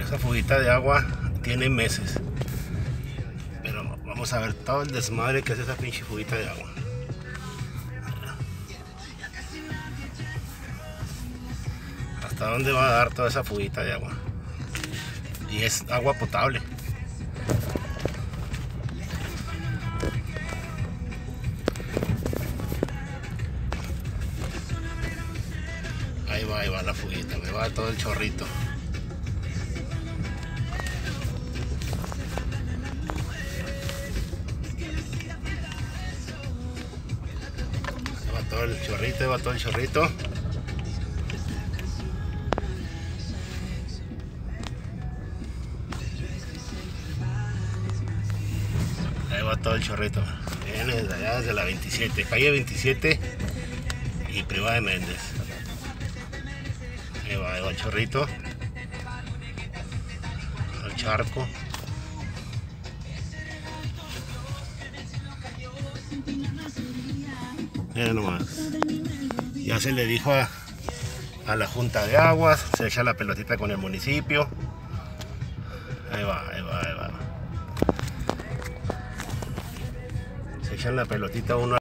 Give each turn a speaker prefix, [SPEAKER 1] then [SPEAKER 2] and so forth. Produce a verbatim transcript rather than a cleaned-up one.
[SPEAKER 1] Esa fuguita de agua tiene meses. Pero vamos a ver todo el desmadre que es esa pinche fuguita de agua. ¿Hasta dónde va a dar toda esa fuguita de agua? Y es agua potable. Ahí va, ahí va la fuguita, me va todo el chorrito. Ahí va todo el chorrito, ahí va todo el chorrito. Ahí va todo el chorrito. Viene desde allá, desde la veintisiete, calle veintisiete y Privada de Méndez. Ahí va, ahí va el chorrito. El charco. Miren nomás. Ya se le dijo a, a la Junta de Aguas, se echa la pelotita con el municipio. Ahí va, ahí va, ahí va. Se echan la pelotita uno